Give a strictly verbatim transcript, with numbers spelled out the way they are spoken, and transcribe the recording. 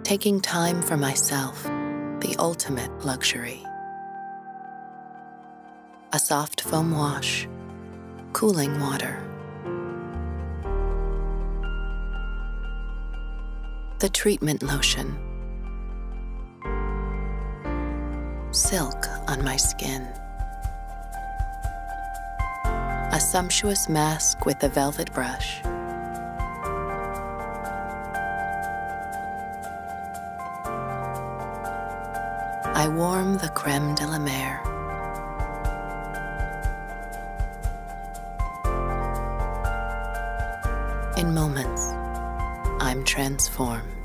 Taking time for myself, the ultimate luxury. A soft foam wash, cooling water. The treatment lotion. Silk on my skin. A sumptuous mask with a velvet brush. I warm the creme de la mer. In moments, I'm transformed.